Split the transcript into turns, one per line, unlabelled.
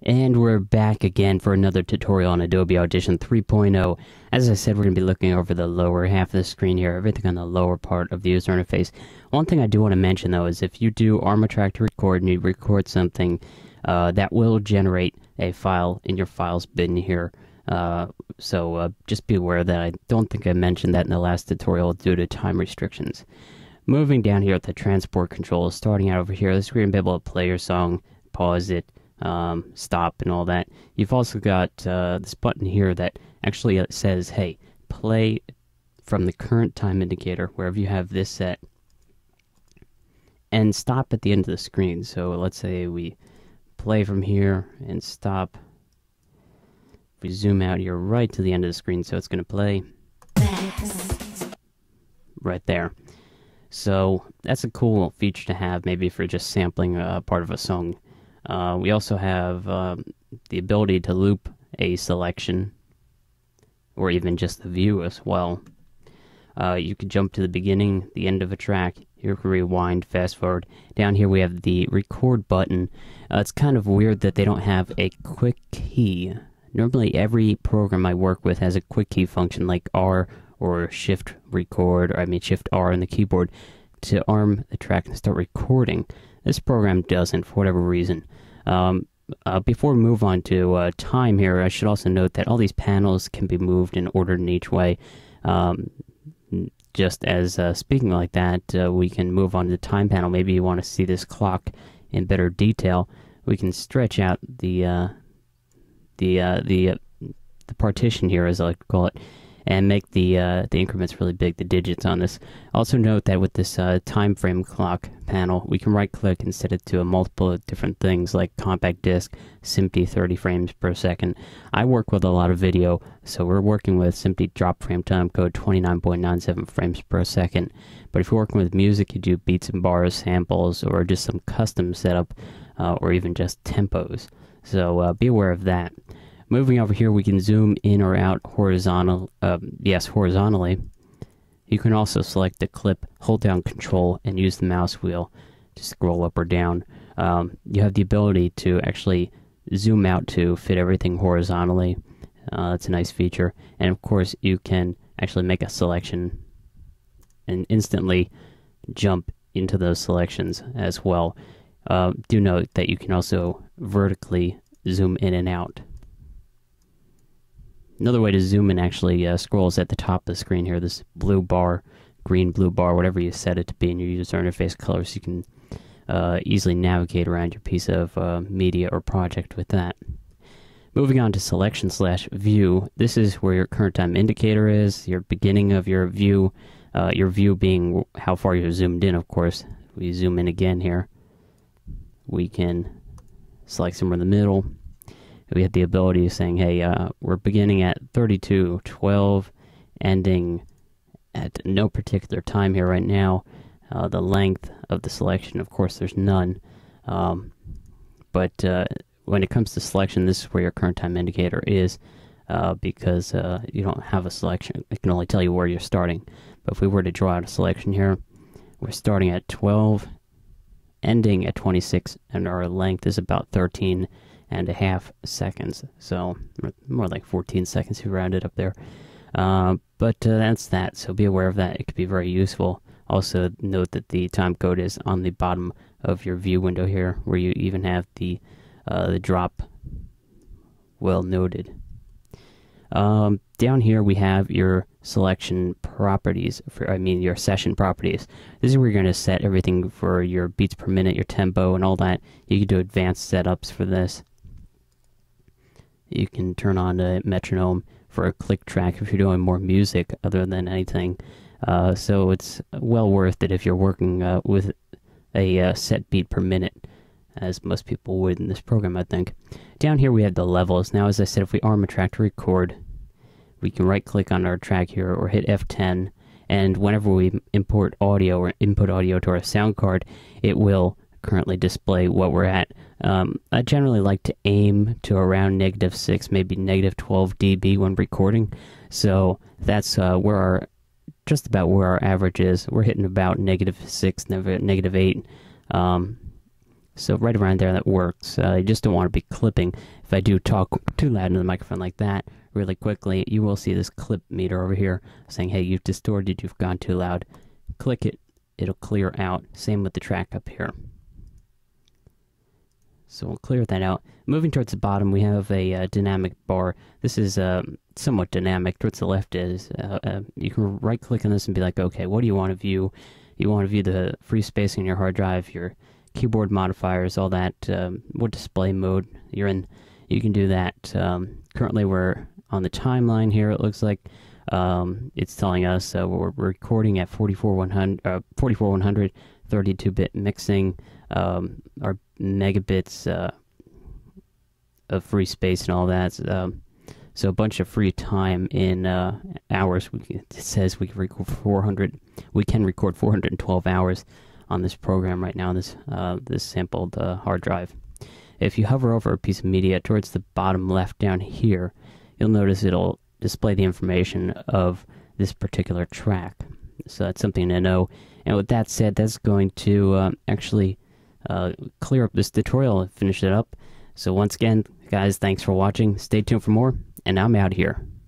And we're back again for another tutorial on Adobe Audition 3.0. As I said, we're going to be looking over the lower half of the screen here, everything on the lower part of the user interface. One thing I do want to mention though is if you do ARM track to record and you record something, that will generate a file in your files bin here. So just be aware that I don't think I mentioned that in the last tutorial due to time restrictions. Moving down here at the transport controls, starting out over here, this is where you're going to be able to play your song, pause it, stop and all that. You've also got this button here that actually says, hey, play from the current time indicator wherever you have this set and stop at the end of the screen. So let's say we play from here and stop. If we zoom out here right to the end of the screen, so it's going to play right there. So that's a cool feature to have, maybe for just sampling part of a song. We also have the ability to loop a selection, or even just the view as well. You can jump to the beginning, the end of a track. You can rewind, fast forward. Down here we have the record button. It's kind of weird that they don't have a quick key. Normally every program I work with has a quick key function like R or Shift record, or I mean Shift R on the keyboard to arm the track and start recording. This program doesn't, for whatever reason. Before we move on to time here, I should also note that all these panels can be moved and ordered in each way. Just as speaking like that, we can move on to the time panel. Maybe you want to see this clock in better detail. We can stretch out the partition here, as I like to call it, and make the increments really big, the digits on this. Also note that with this time frame clock panel, we can right click and set it to a multiple of different things like compact disc, SMPTE 30 frames per second. I work with a lot of video, so we're working with SMPTE drop frame time code 29.97 frames per second. But if you're working with music, you do beats and bars, samples, or just some custom setup, or even just tempos. So be aware of that. Moving over here, we can zoom in or out horizontally. You can also select the clip, hold down Control, and use the mouse wheel to scroll up or down. You have the ability to actually zoom out to fit everything horizontally. That's a nice feature. And of course, you can actually make a selection and instantly jump into those selections as well. Do note that you can also vertically zoom in and out. Another way to zoom in actually scrolls at the top of the screen here, this blue bar, green, blue bar, whatever you set it to be in your user interface color, so you can easily navigate around your piece of media or project with that. Moving on to selection/view, this is where your current time indicator is, your beginning of your view being how far you're zoomed in, of course. We zoom in again here. We can select somewhere in the middle. We have the ability of saying, hey, we're beginning at 32:12, ending at no particular time here right now. The length of the selection, of course, there's none. But when it comes to selection, this is where your current time indicator is, because you don't have a selection. It can only tell you where you're starting. But if we were to draw out a selection here, we're starting at 12, ending at 26, and our length is about 13.5 seconds, so more like 14 seconds if you round it up there. But that's that, so be aware of that. It could be very useful. Also note that the time code is on the bottom of your view window here, where you even have the drop well noted. Down here we have your selection properties, your session properties. This is where you're going to set everything for your beats per minute, your tempo, and all that. You can do advanced setups for this. You can turn on a metronome for a click track if you're doing more music other than anything. So it's well worth it if you're working with a set beat per minute, as most people would in this program, I think. Down here we have the levels. Now, as I said, if we arm a track to record, we can right-click on our track here or hit F10, and whenever we import audio or input audio to our sound card, it will currently display what we're at. I generally like to aim to around -6, maybe -12 dB when recording. So that's just about where our average is. We're hitting about -6, -8. So right around there, that works. You just don't want to be clipping. If I do talk too loud into the microphone like that really quickly, you will see this clip meter over here saying, hey, you've distorted, you've gone too loud. Click it, it'll clear out. Same with the track up here. So we'll clear that out. Moving towards the bottom, we have a dynamic bar. This is somewhat dynamic. Towards the left is, you can right-click on this and be like, okay, what do you want to view? You want to view the free space in your hard drive, your keyboard modifiers, all that, what display mode you're in. You can do that. Currently, we're on the timeline here. It looks like it's telling us we're recording at 44100, 32-bit mixing. Our megabits of free space and all that. So a bunch of free time in hours. It says we can record 412 hours on this program right now on this this sampled hard drive. If you hover over a piece of media towards the bottom left down here, you'll notice it'll display the information of this particular track. So that's something to know. And with that said, that's going to actually clear up this tutorial and finish it up. So once again, guys, thanks for watching. Stay tuned for more, and I'm out here.